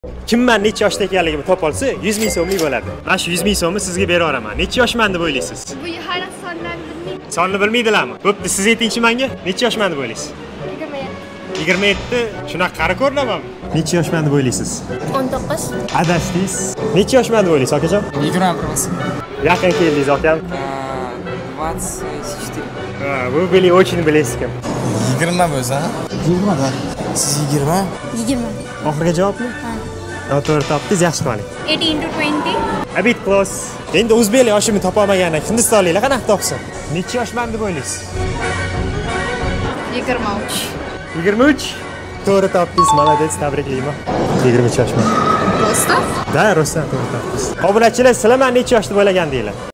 Kimman necha yoshda ekanligimni topib olsa 100 ming so'mlik bo'ladi. Mana shu 100 ming so'mni sizga bera olaman. Necha yoshman deb o'ylaysiz? Bu hali sonlarni bilmayman. Sonni bilmaydilarmi? Bo'pti, siz aytingchi menga, necha yoshman deb o'ylaysiz? 27. Shunaqa qari ko'rinamanmi? Necha yoshman deb o'ylaysiz? 19. Adashdingiz. Necha yoshman deb o'ylaysiz, akajon? 21. Yaqin keldingiz, akam. 24. Ha, bu beli очень близко. 20 bo'lsa? 20 da. Siz 20? 20. Oxirgi javobmi? Ha. Noto'g'ri topdingiz, yaxshi qoling. 18 to 20. A bit close. Endi o'zbek yoshimni topa olmagandan hindistonliklar qanaqa topsin? Necha yoshman deb o'ylaysiz? 23. 23. To'g'ri topdingiz, молодец, tabriklayman. 23 yoshman. Rostov? Da, rostdan to'g'ri topdingiz. Obunachilar, sizlar men necha yoshda bo'lgan deylar?